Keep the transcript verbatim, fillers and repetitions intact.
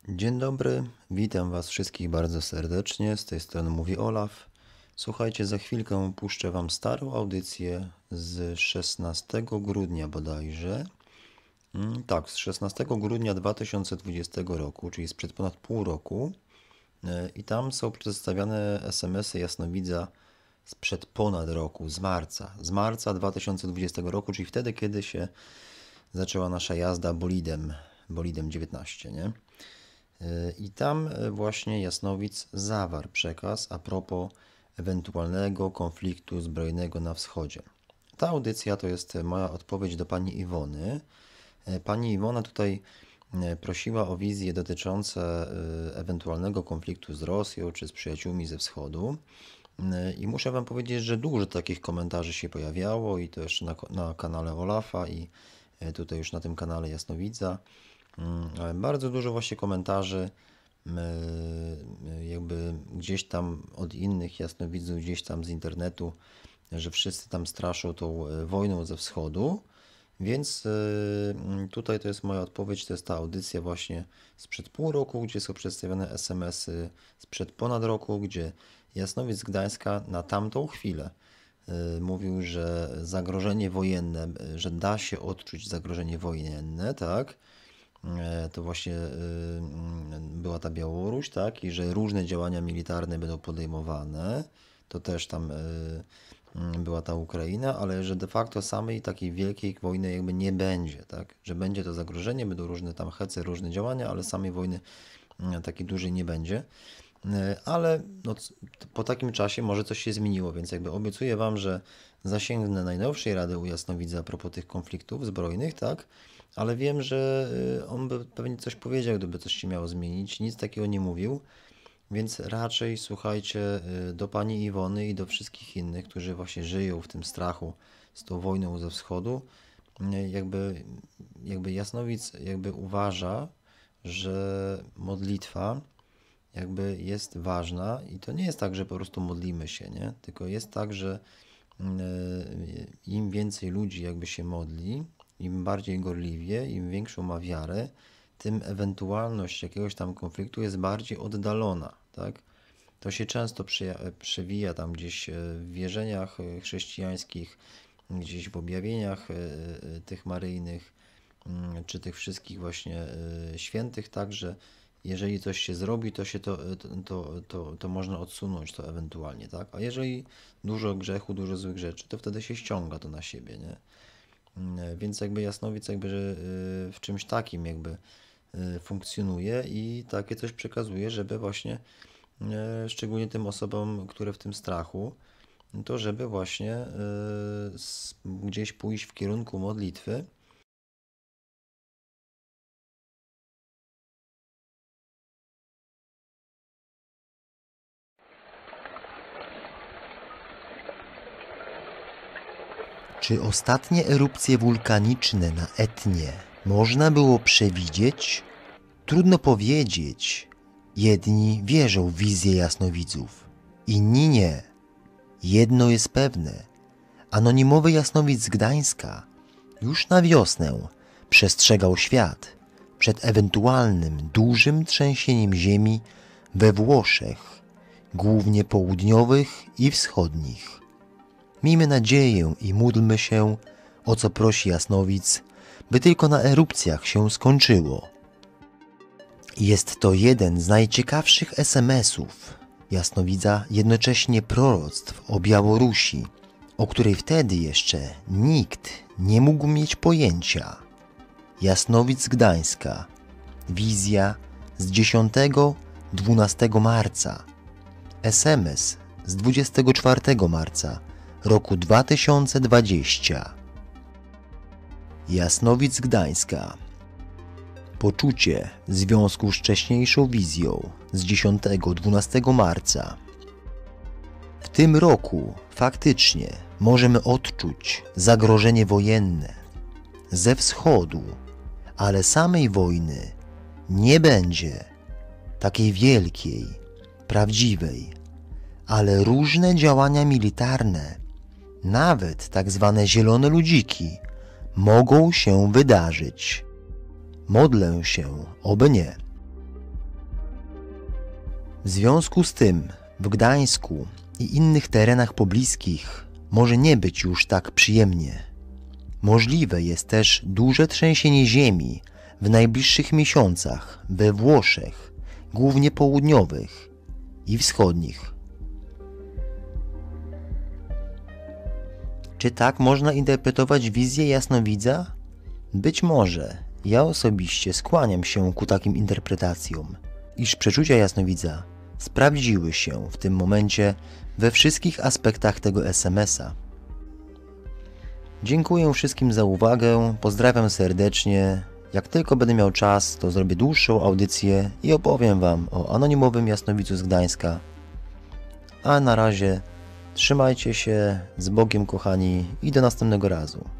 Dzień dobry, witam Was wszystkich bardzo serdecznie. Z tej strony mówi Olaf. Słuchajcie, za chwilkę puszczę Wam starą audycję z szesnastego grudnia bodajże. Mm, Tak, z szesnastego grudnia dwa tysiące dwudziestego roku, czyli sprzed ponad pół roku. E, I tam są przedstawiane es em esy jasnowidza sprzed ponad roku, z marca. Z marca dwa tysiące dwudziestego roku, czyli wtedy, kiedy się zaczęła nasza jazda bolidem, bolidem dziewiętnaście, nie? I tam właśnie Jasnowic zawarł przekaz a propos ewentualnego konfliktu zbrojnego na wschodzie. Ta audycja to jest moja odpowiedź do pani Iwony. Pani Iwona tutaj prosiła o wizje dotyczące ewentualnego konfliktu z Rosją czy z przyjaciółmi ze wschodu. I muszę Wam powiedzieć, że dużo takich komentarzy się pojawiało i to jeszcze na, na kanale Olafa i tutaj już na tym kanale Jasnowidza. Bardzo dużo właśnie komentarzy jakby gdzieś tam od innych jasnowidzów, gdzieś tam z internetu, że wszyscy tam straszą tą wojną ze wschodu. Więc tutaj to jest moja odpowiedź, to jest ta audycja właśnie sprzed pół roku, gdzie są przedstawione es em esy sprzed ponad roku, gdzie Jasnowic z Gdańska na tamtą chwilę mówił, że zagrożenie wojenne, że da się odczuć zagrożenie wojenne, tak? To właśnie była ta Białoruś, tak? I że różne działania militarne będą podejmowane. To też tam była ta Ukraina, ale że de facto samej takiej wielkiej wojny jakby nie będzie, tak? Że będzie to zagrożenie, będą różne tam hece, różne działania, ale samej wojny takiej dużej nie będzie. Ale no, po takim czasie może coś się zmieniło, więc jakby obiecuję Wam, że zasięgnę najnowszej rady u Jasnowidza a propos tych konfliktów zbrojnych, tak? Ale wiem, że on by pewnie coś powiedział, gdyby coś się miało zmienić. Nic takiego nie mówił, więc raczej słuchajcie do pani Iwony i do wszystkich innych, którzy właśnie żyją w tym strachu z tą wojną ze wschodu. Jakby, jakby Jasnowic jakby uważa, że modlitwa jakby jest ważna i to nie jest tak, że po prostu modlimy się, nie? Tylko jest tak, że im więcej ludzi jakby się modli, im bardziej gorliwie, im większą ma wiarę, tym ewentualność jakiegoś tam konfliktu jest bardziej oddalona, tak? To się często przewija tam gdzieś w wierzeniach chrześcijańskich, gdzieś w objawieniach tych maryjnych, czy tych wszystkich właśnie świętych, tak, że jeżeli coś się zrobi, to się to, to, to, to można odsunąć to ewentualnie, tak? A jeżeli dużo grzechu, dużo złych rzeczy, to wtedy się ściąga to na siebie, nie? Więc jakby Jasnowic jakby w czymś takim jakby funkcjonuje i takie coś przekazuje, żeby właśnie szczególnie tym osobom, które w tym strachu, to żeby właśnie gdzieś pójść w kierunku modlitwy. Czy ostatnie erupcje wulkaniczne na Etnie można było przewidzieć? Trudno powiedzieć. Jedni wierzą w wizję jasnowidzów, inni nie. Jedno jest pewne. Anonimowy jasnowic z Gdańska już na wiosnę przestrzegał świat przed ewentualnym dużym trzęsieniem ziemi we Włoszech, głównie południowych i wschodnich. Miejmy nadzieję i módlmy się, o co prosi jasnowic, by tylko na erupcjach się skończyło. Jest to jeden z najciekawszych es em esów jasnowidza, jednocześnie proroctw o Białorusi, o której wtedy jeszcze nikt nie mógł mieć pojęcia. Jasnowic Gdańska. Wizja z dziesiątego do dwunastego marca. es em es z dwudziestego czwartego marca roku dwa tysiące dwudziestego. Jasnowic Gdańska. Poczucie w związku z wcześniejszą wizją z dziesiątego do dwunastego marca. W tym roku faktycznie możemy odczuć zagrożenie wojenne ze wschodu, ale samej wojny nie będzie, takiej wielkiej, prawdziwej, ale różne działania militarne, nawet tak zwane zielone ludziki, mogą się wydarzyć. Modlę się, oby nie. W związku z tym w Gdańsku i innych terenach pobliskich może nie być już tak przyjemnie. Możliwe jest też duże trzęsienie ziemi w najbliższych miesiącach we Włoszech, głównie południowych i wschodnich. Czy tak można interpretować wizję jasnowidza? Być może. Ja osobiście skłaniam się ku takim interpretacjom, iż przeczucia jasnowidza sprawdziły się w tym momencie we wszystkich aspektach tego es em es a. Dziękuję wszystkim za uwagę, pozdrawiam serdecznie. Jak tylko będę miał czas, to zrobię dłuższą audycję i opowiem Wam o anonimowym jasnowidzu z Gdańska. A na razie trzymajcie się, z Bogiem kochani i do następnego razu.